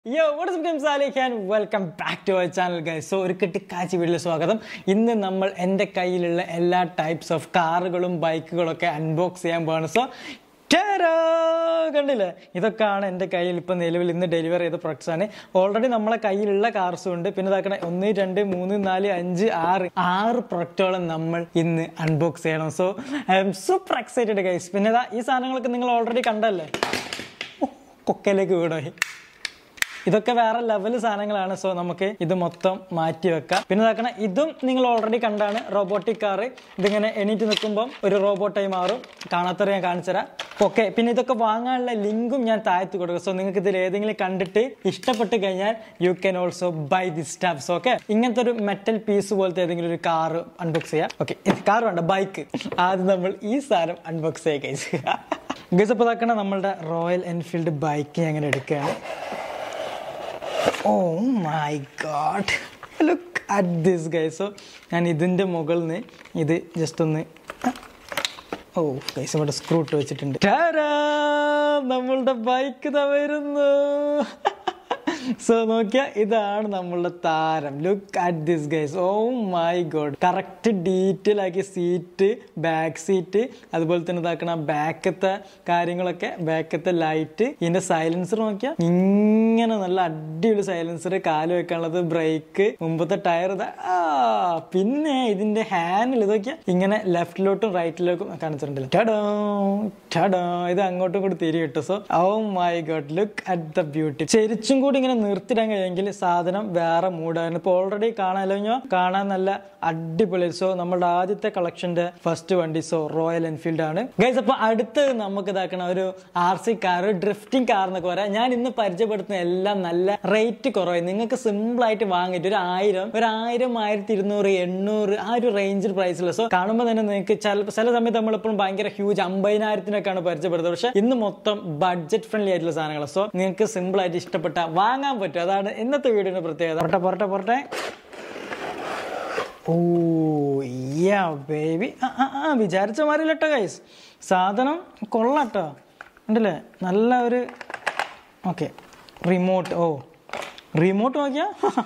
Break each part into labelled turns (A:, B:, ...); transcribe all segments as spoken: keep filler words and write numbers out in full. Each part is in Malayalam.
A: Yo, what is up, I'm Salih and welcome back to our channel, guys. So, ഒരു കിട്ടിക്കാച്ചി വീഡിയോയിൽ സ്വാഗതം. ഇന്ന് നമ്മൾ എൻ്റെ കയ്യിലുള്ള എല്ലാ ടൈപ്സ് ഓഫ് കാറുകളും ബൈക്കുകളും ഒക്കെ അൺബോക്സ് ചെയ്യാൻ പോവാണ്. സോ കണ്ടില്ലേ, ഇതൊക്കെയാണ് എൻ്റെ കയ്യിൽ ഇപ്പം നിലവിൽ ഇന്ന് ഡെലിവറി ചെയ്ത പ്രൊഡക്ട്സ് ആണ്. ഓൾറെഡി നമ്മളെ കയ്യിലുള്ള കാർസും ഉണ്ട്. പിന്നെ ഇതാക്കണ ഒന്ന് രണ്ട് മൂന്ന് നാല് അഞ്ച് ആറ് ആറ് പ്രൊഡക്റ്റുകളും നമ്മൾ ഇന്ന് അൺബോക്സ് ചെയ്യണം. So I am super excited, guys. പിന്നെ ഇതാ ഈ സാധനങ്ങളൊക്കെ നിങ്ങൾ ഓൾറെഡി കണ്ടല്ലേ, കൊക്കയിലേക്ക് വീടായി. ഇതൊക്കെ വേറെ ലെവൽ സാധനങ്ങളാണ്. സോ നമുക്ക് ഇത് മൊത്തം മാറ്റി വെക്കാം. പിന്നെ ഇതാക്കണ ഇതും നിങ്ങൾ ഓൾറെഡി കണ്ടാണ്, റോബോട്ടിക് കാറ്. ഇതിങ്ങനെ എണീറ്റ് നിൽക്കുമ്പം ഒരു റോബോട്ടായി മാറും. കാണാത്തവരെ ഞാൻ കാണിച്ചുതരാം. ഓക്കെ, പിന്നെ ഇതൊക്കെ വാങ്ങാനുള്ള ലിങ്കും ഞാൻ താഴ്ത്തി കൊടുക്കും. സോ നിങ്ങൾക്ക് ഇതിൽ ഏതെങ്കിലും കണ്ടിട്ട് ഇഷ്ടപ്പെട്ട് കഴിഞ്ഞാൽ you can also buy this straps. Okay, ഇങ്ങനത്തെ ഒരു മെറ്റൽ പീസ് പോലത്തെ ഏതെങ്കിലും ഒരു കാറ് അൺബോക്സ് ചെയ്യാം. ഓക്കെ, ഇത് കാർ വേണ്ട, ബൈക്ക്. ആദ്യം നമ്മൾ ഈ സാധനം അൺബോക്സ് ചെയ്യാം, ഗൈസ്. ഗൈസ്, അപ്പോൾ ഇതാക്കണ നമ്മളുടെ റോയൽ എൻഫീൽഡ് ബൈക്ക് ഞാൻ അങ്ങനെ എടുക്കുകയാണ്. Oh my god, look at this, guys. So ഞാൻ ഇതിൻ്റെ മുകളിൽ നിന്ന് ഇത് ജസ്റ്റ് ഒന്ന് ഓ ഗൈസ് ഇവിടെ സ്ക്രൂ ഇട്ട് വെച്ചിട്ടുണ്ട്. നമ്മളുടെ ബൈക്ക് ഇതാ വരുന്നു. സോ നോക്കിയാ ഇതാണ് നമ്മളുടെ താരം. Look at this, guys. Oh my God, correct detail ആക്കി സീറ്റ്, ബാക്ക് സീറ്റ്, അതുപോലെ തന്നെ ഇതാക്കണ ബാക്കത്തെ കാര്യങ്ങളൊക്കെ, ബാക്കത്തെ ലൈറ്റ്, ഇതിന്റെ സൈലൻസർ നോക്കിയാ ഇങ്ങനെ നല്ല അടിപൊളി സൈലൻസർ, കാല് വെക്കാനുള്ളത്, ബ്രേക്ക്, മുമ്പത്തെ ടയർ ഇതാ. ആ പിന്നെ ഇതിന്റെ ഹാൻഡിൽ ഇതൊക്കെയാ ഇങ്ങനെ ലെഫ്റ്റിലോട്ടും റൈറ്റിലോട്ടും കാണിച്ചിട്ടുണ്ടല്ലോ. ടഡോ ടഡോ, ഇത് അങ്ങോട്ടും കൂടി തിരി കിട്ടും. So oh my God, look at the beauty. ചെരിച്ചും കൂടി ഇങ്ങനെ നിർത്തിടാൻ കഴിയുമെങ്കിൽ സാധനം വേറെ മൂടായിരുന്നു. ഇപ്പൊ ഓൾറെഡി കാണാനല്ലോ, കാണാൻ നല്ല അടിപൊളി. സോ നമ്മുടെ ആദ്യത്തെ കളക്ഷന്റെ ഫസ്റ്റ് വണ്ടി സോ റോയൽ എൻഫീൽഡ് ആണ്, ഗൈസ്. അപ്പൊ അടുത്ത് നമുക്ക് ഇതാക്കണ ഒരു R C car, drifting car എന്നൊക്കെ പറയാം. ഞാൻ ഇന്ന് പരിചയപ്പെടുത്തുന്ന എല്ലാം നല്ല റേറ്റ് കുറവായി, നിങ്ങൾക്ക് സിമ്പിൾ ആയിട്ട് വാങ്ങിയിട്ട് ഒരു ആയിരം ഒരു ആയിരം ആയിരത്തി ഇരുന്നൂറ് എണ്ണൂറ് ആ ഒരു റേഞ്ചിൽ പ്രൈസില്ല. സോ കാണുമ്പോൾ തന്നെ നിങ്ങൾക്ക് ചില ചില സമയത്ത് നമ്മളിപ്പോഴും ഭയങ്കര ഹ്യൂജ് അമ്പതിനായിരത്തിനൊക്കെയാണ് പരിചയപ്പെടുത്തുന്നത്. പക്ഷെ ഇന്ന് മൊത്തം ബഡ്ജറ്റ് ഫ്രണ്ട്ലി ആയിട്ടുള്ള സാധനങ്ങൾ. സോ നിങ്ങൾക്ക് സിമ്പിൾ ആയിട്ട് ഇഷ്ടപ്പെട്ട വാങ്ങാൻ പറ്റും. അതാണ് ഇന്നത്തെ വീഡിയോയുടെ പ്രത്യേകത. പൊറട്ടെ പൊറട്ടെ പൊറട്ടെ ഓ യാ ബേബി, ആ വിചാരിച്ച മാറിയില്ലട്ടോ, ഗൈസ്. സാധനം കൊള്ളാട്ടോ, ഉണ്ടല്ലേ, നല്ല ഒരു. Okay, remote. ഓ റിമോട്ട് നോക്കിയാ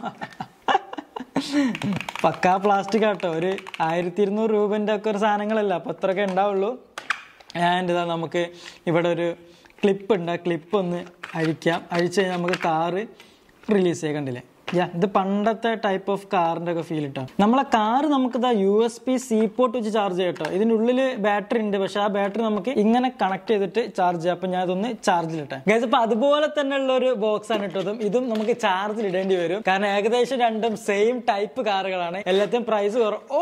A: പക്കാ പ്ലാസ്റ്റിക് ആട്ടോ. ഒരു ആയിരത്തി ഇരുന്നൂറ് രൂപൻ്റെ ഒക്കെ ഒരു സാധനങ്ങളല്ല, അപ്പം അത്രയൊക്കെ ഉണ്ടാവുള്ളൂ. ആൻഡ് ഇതാ നമുക്ക് ഇവിടെ ഒരു ക്ലിപ്പ് ഉണ്ട്. ആ ക്ലിപ്പ് ഒന്ന് അഴിക്കാം. അഴിച്ച് കഴിഞ്ഞാൽ നമുക്ക് കാറ് റിലീസ് ചെയ്യാൻ. കണ്ടില്ലേ, യാ ഇത് പണ്ടത്തെ ടൈപ്പ് ഓഫ് കാറിൻ്റെ ഒക്കെ ഫീൽ കിട്ടാം. നമ്മളെ കാറ് നമുക്കിതാ U S B C port വെച്ച് ചാർജ് ചെയ്യാം കേട്ടോ. ഇതിൻ്റെ ഉള്ളിൽ ബാറ്ററി ഉണ്ട്, പക്ഷെ ആ ബാറ്ററി നമുക്ക് ഇങ്ങനെ കണക്ട് ചെയ്തിട്ട് ചാർജ് ചെയ്യാം. അപ്പം ഞാൻ ഇതൊന്ന് ചാർജിലിട്ടെ, ഗൈസ്. അപ്പം അതുപോലെ തന്നെ ഉള്ള ഒരു ബോക്സ് ആണ് ഇട്ടതും. ഇതും നമുക്ക് ചാർജിൽ ഇടേണ്ടി വരും, കാരണം ഏകദേശം രണ്ടും സെയിം ടൈപ്പ് കാറുകളാണ്. എല്ലാത്തിനും പ്രൈസ് കുറവ്. Oh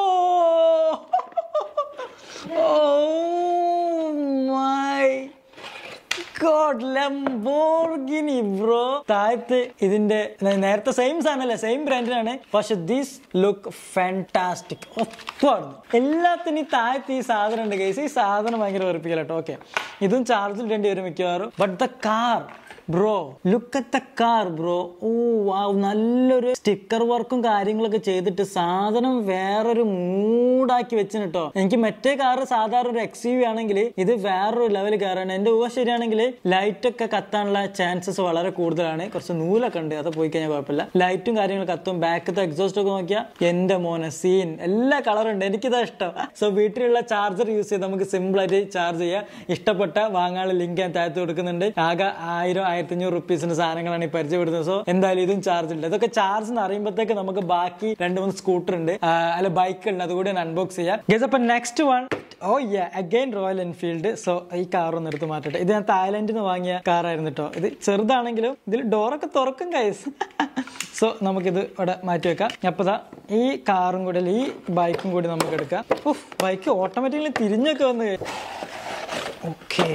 A: my God, Lamborghini, bro. താഴത്ത് ഇതിന്റെ നേരത്തെ സെയിം സാധനമല്ലേ, സെയിം ബ്രാൻഡിനാണ്, പക്ഷെ ദിസ് ലുക്ക് ഫാന്റാസ്റ്റിക്. ഒപ്പാണ് എല്ലാത്തിനും താഴത്ത് ഈ സാധനം ഉണ്ട്, ഗൈസ്. ഈ സാധനം ഭയങ്കര വെറുപ്പിക്കലട്ടോ. ഓക്കെ, ഇതും ചാർജിൽ ഇടേണ്ടി വരും മിക്കവാറും. But the car, bro, look at the car, bro. Oh wow, നല്ലൊരു സ്റ്റിക്കർ വർക്കും കാര്യങ്ങളൊക്കെ ചെയ്തിട്ട് സാധനം വേറൊരു മൂടാക്കി വെച്ചിന് കേട്ടോ. എനിക്ക് മറ്റേ കാറ് സാധാരണ ഒരു എക്സ് യു വി ആണെങ്കിൽ ഇത് വേറൊരു ലെവൽ കാറാണ്. എന്റെ ഊഹ ശരിയാണെങ്കിൽ ലൈറ്റ് ഒക്കെ കത്താനുള്ള ചാൻസസ് വളരെ കൂടുതലാണ്. കുറച്ച് നൂലൊക്കെ ഉണ്ട്, അത് പോയി കഴിഞ്ഞാൽ കുഴപ്പമില്ല. ലൈറ്റും കാര്യങ്ങളും കത്തും. ബാക്കത്തെ എക്സോസ്റ്റ് ഒക്കെ നോക്കിയാൽ എന്റെ മോനെ സീൻ, എല്ലാ കളറും ഉണ്ട്. എനിക്കിതാ ഇഷ്ടം. സോ വീട്ടിലുള്ള ചാർജർ യൂസ് ചെയ്ത് നമുക്ക് സിമ്പിൾ ആയിട്ട് ചാർജ് ചെയ്യാം. ഇഷ്ടപ്പെട്ട വാങ്ങാനുള്ള ലിങ്ക് ഞാൻ താഴത്ത് കൊടുക്കുന്നുണ്ട്. ആകെ ആയിരം ആയിരത്തി അഞ്ഞൂറ് റുപ്പീസിന്റെ സാധനങ്ങളാണ് ഈ പരിചയപ്പെടുന്നത്. സോ എന്തായാലും ഇതും ചാർജ് ഉണ്ട്. ഇതൊക്കെ ചാർജ് എന്ന് അറിയുമ്പോഴത്തേക്ക് നമുക്ക് ബാക്കി രണ്ട് മൂന്ന് സ്കൂട്ടർ ഉണ്ട്, അല്ല ബൈക്ക് ഉണ്ട്, അതുകൂടി ഞാൻ അൺബോക്സ് ചെയ്യാം, ഗൈസ്. അപ്പൊ next one, oh yeah again Royal Enfield. So ഈ കാർ ഒന്ന് എടുത്ത് മാറ്റട്ടെ. ഇത് ഞാൻ തായ്ലൻഡിൽ നിന്ന് വാങ്ങിയ കാറായിരുന്നു കേട്ടോ. ഇത് ചെറുതാണെങ്കിലും ഇതിൽ ഡോറൊക്കെ തുറക്കും, ഗൈസ്. സോ നമുക്കിത് ഇവിടെ മാറ്റി വെക്കാം. അപ്പൊ ഈ കാറും കൂടി, ഈ ബൈക്കും കൂടി നമുക്ക് എടുക്കാം. ഉഫ്, ബൈക്ക് ഓട്ടോമാറ്റിക്കലി തിരിഞ്ഞൊക്കെ വന്ന്. ഓക്കെ,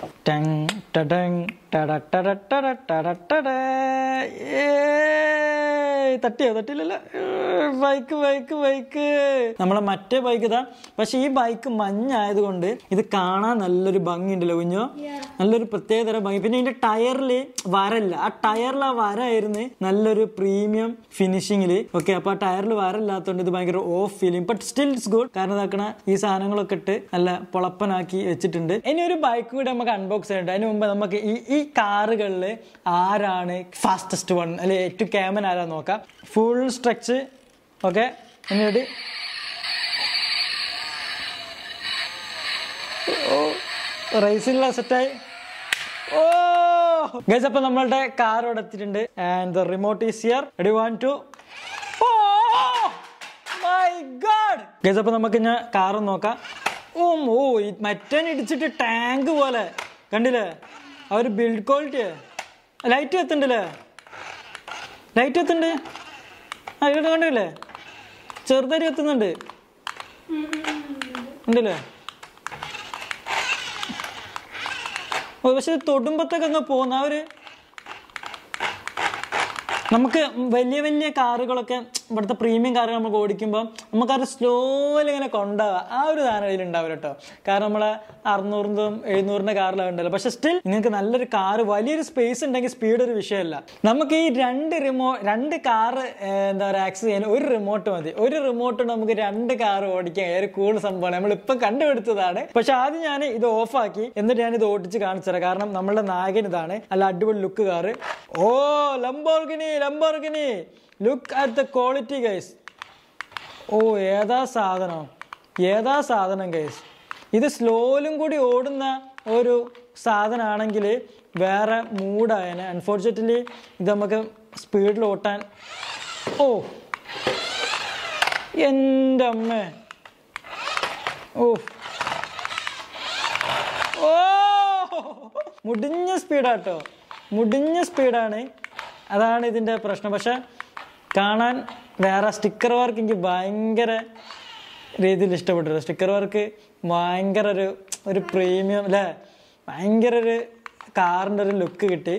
A: തട്ടിയോ? തട്ടില്ലല്ലോ. ബൈക്ക് ബൈക്ക് ബൈക്ക് നമ്മളെ മറ്റേ ബൈക്ക് ഇതാ. പക്ഷെ ഈ ബൈക്ക് മഞ്ഞായതുകൊണ്ട് ഇത് കാണാൻ നല്ലൊരു ഭംഗി ഉണ്ടല്ലോ കുഞ്ഞോ, നല്ലൊരു പ്രത്യേകതരം ഭംഗി. പിന്നെ ഇതിന്റെ ടയറില് വരല്ല, ആ ടയറിൽ ആ വരായിരുന്നു നല്ലൊരു പ്രീമിയം ഫിനിഷിങ്ങില്. ഓക്കെ, അപ്പൊ ആ ടയറിൽ വരല്ലാത്തതുകൊണ്ട് ഇത് ഭയങ്കര off feeling, but still it's good. കാരണം ഇതാക്കണ ഈ സാധനങ്ങളൊക്കെ ഇട്ട് നല്ല പൊളപ്പനാക്കി വെച്ചിട്ടുണ്ട്. ഇനി ഒരു ബൈക്ക് കൂടെ നമുക്ക് അൺബോക്സ് ചെയ്യണ്ട. അതിന് മുമ്പ് മുമ്പ് നമുക്ക് ഈ ഈ കാറുകളിൽ ആരാണ് ഫാസ്റ്റസ്റ്റ് വൺ അല്ലെ ഏറ്റവും ക്യാമൻ ആരാന്ന് നോക്കാം. Full stretch. ഓക്കെ, എന്നിട്ട് ഓ റേസിനുള്ള സെറ്റായി. ഓ ഗൈസ്, അപ്പൊ നമ്മളുടെ കാർ ഇവിടെ എത്തിയിട്ടുണ്ട്. And the remote is here. Ready one two oh my God guys, അപ്പൊ നമുക്ക് ഞാൻ കാർ നോക്കാം. ഓ ഓ മറ്റേ ഇടിച്ചിട്ട് ടാങ്ക് പോലെ കണ്ടില്ലേ? ആ ഒരു ബിൽഡ് ക്വാളിറ്റി. ലൈറ്റ് എത്തുന്നുണ്ടല്ലേ? ലൈറ്റ് എത്തുന്നുണ്ട്. ആ ഇവിടെ കണ്ടില്ലേ? ചെറുതരി എത്തുന്നുണ്ട് ഉണ്ടല്ലേ? പക്ഷെ തൊടുമ്പത്തൊക്കെ അങ്ങ് പോകുന്ന ആ ഒരു നമുക്ക് വലിയ വലിയ കാറുകളൊക്കെ ഇവിടുത്തെ പ്രീമിയം കാറുകൾ നമുക്ക് ഓടിക്കുമ്പോൾ നമുക്കത് സ്ലോയിൽ ഇങ്ങനെ കൊണ്ടുപോകാം. ആ ഒരു സാധനം ഇതിലുണ്ടാവില്ല കേട്ടോ. കാരണം നമ്മളെ അറുന്നൂറിൻ്റെയും എഴുന്നൂറിൻ്റെ കാറിലാണ് ഉണ്ടല്ലോ. പക്ഷെ സ്റ്റിൽ നിങ്ങൾക്ക് നല്ലൊരു കാറ് വലിയൊരു സ്പേസ് ഉണ്ടെങ്കിൽ സ്പീഡ് ഒരു വിഷയമല്ല. നമുക്ക് ഈ രണ്ട് റിമോ രണ്ട് കാറ് എന്താ പറയുക ആക്സസ് ചെയ്യാൻ ഒരു റിമോട്ട് മതി. ഒരു റിമോട്ട് നമുക്ക് രണ്ട് കാറ് ഓടിക്കാൻ ഒരു കൂൾ സംഭവമാണ്. നമ്മളിപ്പം കണ്ടുപിടുത്തതാണ്. പക്ഷെ ആദ്യം ഞാൻ ഇത് ഓഫാക്കി എന്നിട്ട് ഞാൻ ഇത് ഓടിച്ച് കാണിച്ചു തരാം. കാരണം നമ്മളുടെ നായകൻ ഇതാണ്. നല്ല അടിപൊളി look car. Oh Lamborghini Lamborghini look at the quality guys. Oh ഏതാ സാധനം, ഏതാ സാധനം ഗൈസ്. ഇത് സ്ലോയിലും കൂടി ഓടുന്ന ഒരു സാധനമാണെങ്കിൽ വേറെ മൂഡായനെ. അൺഫോർച്ചുനേറ്റ്ലി ഇത് നമുക്ക് സ്പീഡിൽ ഓട്ടാൻ. ഓ എൻ്റെ അമ്മേ. ഓ ഓ മുടിഞ്ഞ സ്പീഡാട്ടോ, മുടിഞ്ഞ സ്പീഡാണ്. അതാണ് ഇതിൻ്റെ പ്രശ്നം. പക്ഷെ കാണാൻ വേറെ സ്റ്റിക്കർ വർക്ക് എനിക്ക് ഭയങ്കര രീതിയിൽ ഇഷ്ടപ്പെട്ടു. സ്റ്റിക്കർ വർക്ക് ഭയങ്കര ഒരു ഒരു പ്രീമിയം അല്ലേ, ഭയങ്കര ഒരു കാറിൻ്റെ ഒരു ലുക്ക് കിട്ടി.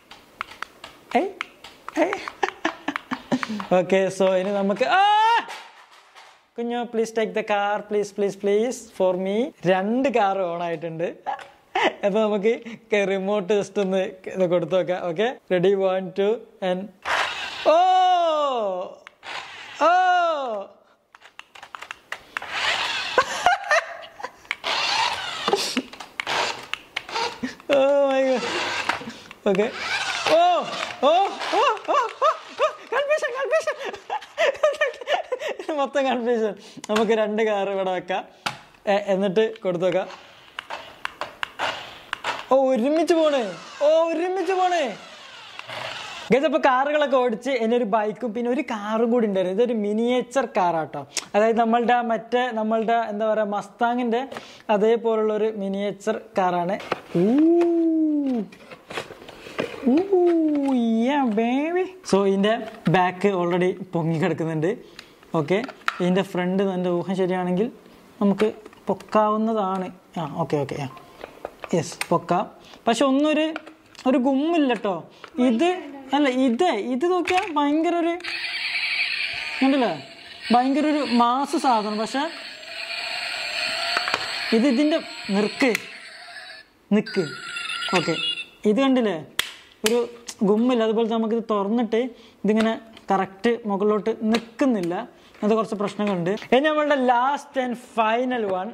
A: ഓക്കെ, സോ ഇനി നമുക്ക് കുഞ്ഞോ please take the car please please please for me. രണ്ട് കാർ ഓൺ ആയിട്ടുണ്ട്. അപ്പൊ നമുക്ക് റിമോട്ട് ജസ്റ്റ് ഒന്ന് ഇത് കൊടുത്തു നോക്കാം. Okay, ready one two and oh oh oh my God. Okay, oh oh oh confusion confusion മൊത്തം കൺഫ്യൂഷൻ. നമുക്ക് രണ്ട് കാർ ഇവിടെ വെക്കാം, എന്നിട്ട് കൊടുത്തു നോക്കാം. ഓ ഒരുമിച്ച് പോണേ, ഓ ഒരുമിച്ച് പോണേ ഗൈസ്. അപ്പോൾ കാറുകളൊക്കെ ഓടിച്ച് എന്നെ ഒരു ബൈക്കും പിന്നെ ഒരു കാറും കൂടി ഉണ്ടായിരുന്നു. ഇതൊരു മിനിയേച്ചർ കാറാട്ടോ. അതായത് നമ്മളുടെ മറ്റേ നമ്മളുടെ എന്താ പറയുക മസ്താങ്ങിൻ്റെ അതേപോലുള്ളൊരു മിനിയേച്ചർ കാറാണ്. സോ ഇതിൻ്റെ ബാക്ക് ഓൾറെഡി പൊങ്ങി കിടക്കുന്നുണ്ട്. ഓക്കെ, ഇതിൻ്റെ ഫ്രണ്ട് എൻ്റെ ഊഹം ശരിയാണെങ്കിൽ നമുക്ക് പൊക്കാവുന്നതാണ്. ആ ഓക്കെ ഓക്കെ ആ യെസ് പൊക്കാം. പക്ഷെ ഒന്നൊരു ഒരു ഗുമ്മില്ല കേട്ടോ. ഇത് അല്ല ഇത് ഇത് നോക്കിയാൽ ഭയങ്കര ഒരു കണ്ടില്ലേ, ഭയങ്കര ഒരു മാസ് സാധനം. പക്ഷെ ഇത് ഇതിൻ്റെ നിർക്ക് നിക്ക് ഓക്കെ, ഇത് കണ്ടില്ലേ ഒരു ഗുമ്മില്ല. അതുപോലെ നമുക്കിത് തുറന്നിട്ട് ഇതിങ്ങനെ കറക്റ്റ് മുകളിലോട്ട് നിൽക്കുന്നില്ല. അത് കുറച്ച് പ്രശ്നങ്ങളുണ്ട്. ഇനി നമ്മളുടെ last and final one,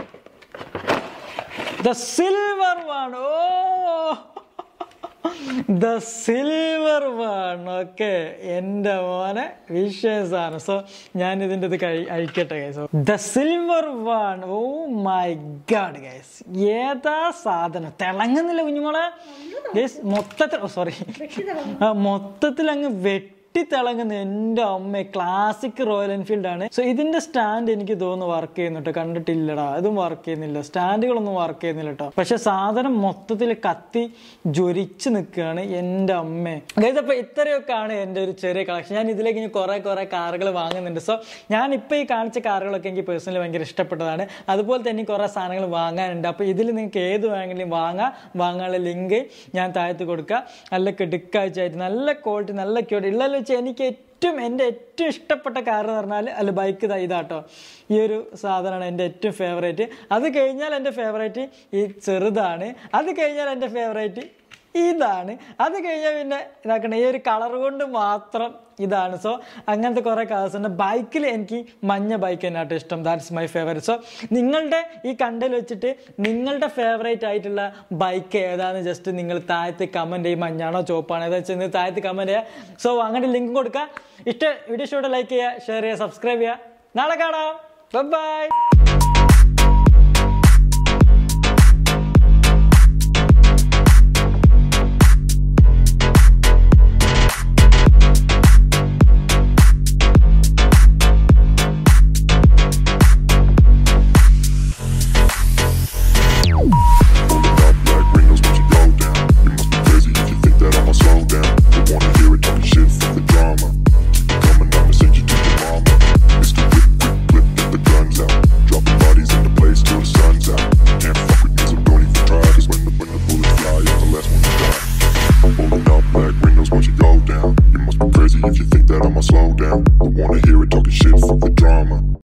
A: the silver one. Oh the silver one. Okay, എൻ്റെ മോനെ വിഷയസാണ്. സോ ഞാൻ ഇതിൻ്റെ ഇത് കഴി അഴിക്കട്ടെ guys. The silver one. Oh my God guys, ഏതാ സാധനം. തിളങ്ങുന്നില്ല കുഞ്ഞുമോളെ ഗൈസ്. മൊത്തത്തിൽ സോറി മൊത്തത്തിൽ അങ്ങ് വെട്ടി തിളങ്ങുന്ന എൻ്റെ അമ്മ. ക്ലാസിക് റോയൽ എൻഫീൽഡ് ആണ്. സോ ഇതിന്റെ സ്റ്റാൻഡ് എനിക്ക് തോന്നുന്നു വർക്ക് ചെയ്യുന്നുട്ടോ. കണ്ടിട്ടില്ലടാ, അതും വർക്ക് ചെയ്യുന്നില്ല, സ്റ്റാൻഡുകളൊന്നും വർക്ക് ചെയ്യുന്നില്ല കേട്ടോ. പക്ഷെ സാധനം മൊത്തത്തിൽ കത്തി ജ്വരിച്ച് നിൽക്കുകയാണ് എൻ്റെ അമ്മ ഗൈസ്. അപ്പൊ ഇത്രയൊക്കെയാണ് എൻ്റെ ഒരു ചെറിയ കളക്ഷൻ. ഞാൻ ഇതിലേക്ക് ഇനി കുറെ കുറെ കാറുകൾ വാങ്ങുന്നുണ്ട്. സോ ഞാൻ ഇപ്പൊ ഈ കാണിച്ച കാറുകളൊക്കെ എനിക്ക് പേഴ്സണലി ഭയങ്കര ഇഷ്ടപ്പെട്ടതാണ്. അതുപോലെ തന്നെ കുറെ സാധനങ്ങൾ വാങ്ങാനുണ്ട്. അപ്പൊ ഇതിൽ നിങ്ങൾക്ക് ഏത് വേണമെങ്കിലും വാങ്ങാം. വാങ്ങാനുള്ള ലിങ്ക് ഞാൻ താഴത്ത് കൊടുക്കുക. നല്ല കിടുക്കാഴ്ചയായിട്ട് നല്ല ക്വാളിറ്റി നല്ല ക്യൂരിറ്റി ഉള്ള വെച്ച് എനിക്ക് ഏറ്റവും എൻ്റെ ഏറ്റവും ഇഷ്ടപ്പെട്ട കാർ എന്ന് പറഞ്ഞാൽ അല്ല ബൈക്ക് ഇതാട്ടോ. ഈ ഒരു സാധനമാണ് എൻ്റെ ഏറ്റവും ഫേവറേറ്റ്. അത് കഴിഞ്ഞാൽ എൻ്റെ ഫേവറേറ്റ് ഈ ചെറുതാണ്. അത് കഴിഞ്ഞാൽ എൻ്റെ ഫേവറേറ്റ് ഇതാണ്. അത് കഴിഞ്ഞാൽ പിന്നെ ഇതാക്കണ ഈ ഒരു കളർ കൊണ്ട് മാത്രം ഇതാണ്. സോ അങ്ങനത്തെ കുറേ കളേഴ്സ് ഉണ്ട്. ബൈക്കിൽ എനിക്ക് മഞ്ഞ ബൈക്ക് തന്നെയാട്ടോ ഇഷ്ടം. That's my favourite. സോ നിങ്ങളുടെ ഈ കണ്ടൽ വെച്ചിട്ട് നിങ്ങളുടെ ഫേവറേറ്റ് ആയിട്ടുള്ള ബൈക്ക് ഏതാണെന്ന് ജസ്റ്റ് നിങ്ങൾ താഴത്ത് കമൻറ്റ് ചെയ്യും. മഞ്ഞാണോ ചുവപ്പാണോ ഏതാ വെച്ചാൽ താഴത്ത് കമൻറ്റ് ചെയ്യുക. സോ അങ്ങനെ ലിങ്ക് കൊടുക്കുക. ഇഷ്ട വീഡിയോ ഇഷ്ടം ലൈക്ക് ചെയ്യുക, ഷെയർ ചെയ്യുക, സബ്സ്ക്രൈബ് ചെയ്യുക. നാളെ കാണാം. ബൈ.